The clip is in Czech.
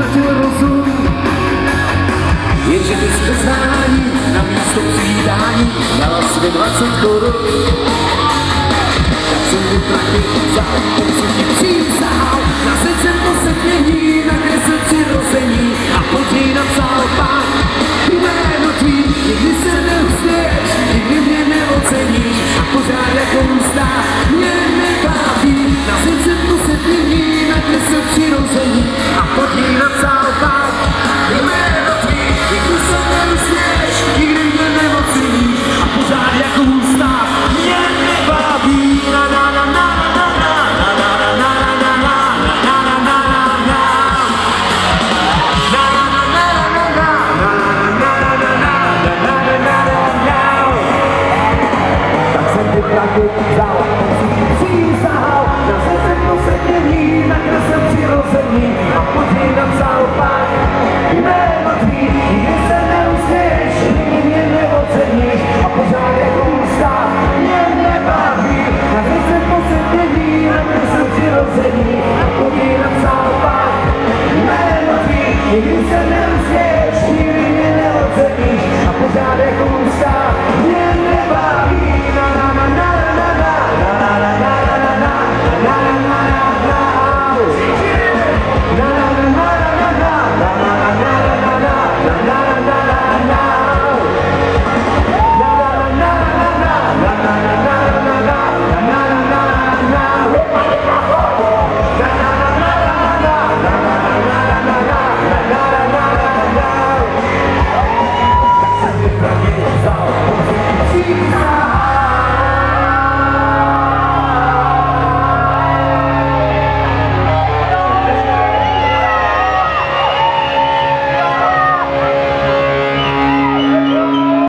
ztratil rozum. Jenže ty zpoznání na místo přivítání dala si 20 korun. Tak jsem mu prachy vzal, co ti přísahal. Na srdce to se mění, nakresl přirození a pod něj napsal pán jméno tvý. Nikdy se neusměješ, nikdy mě neoceníš a pořád jako ústa mě netrápí. Na srdce to se mění, nakresl přirození a pod něj napsal